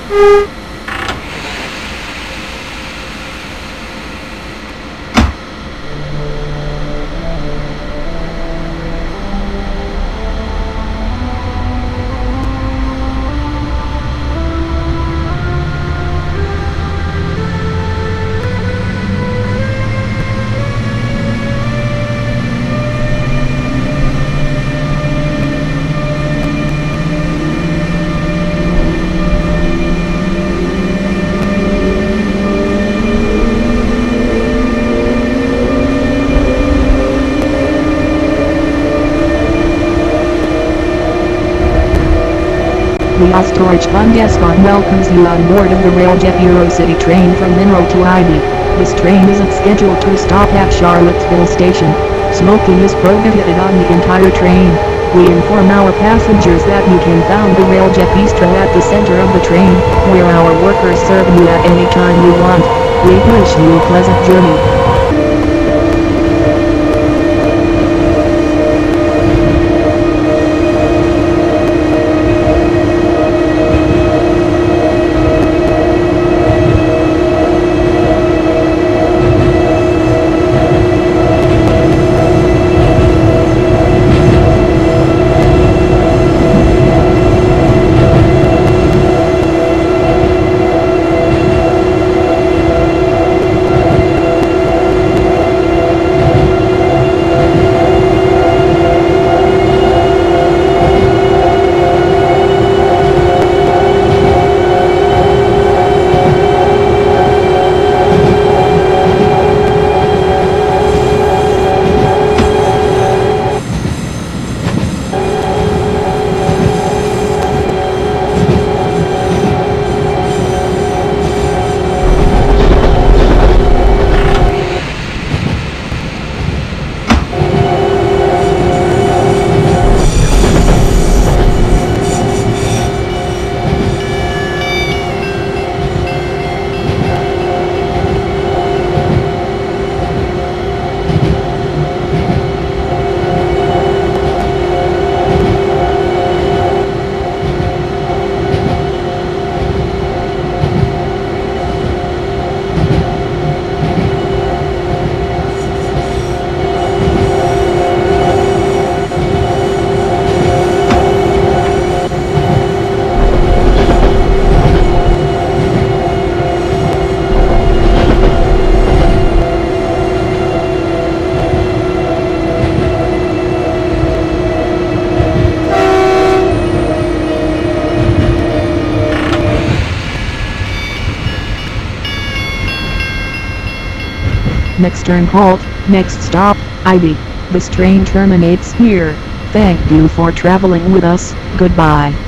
The Storage Bungescon welcomes you on board of the RailJet Eurocity train from Monroe to Ivy. This train isn't scheduled to stop at Charlottesville Station. Smoking is prohibited on the entire train. We inform our passengers that you can found the RailJet Bistro at the center of the train, where our workers serve you at any time you want. We wish you a pleasant journey. Next turn halt, next stop, Ivy. This train terminates here. Thank you for traveling with us, goodbye.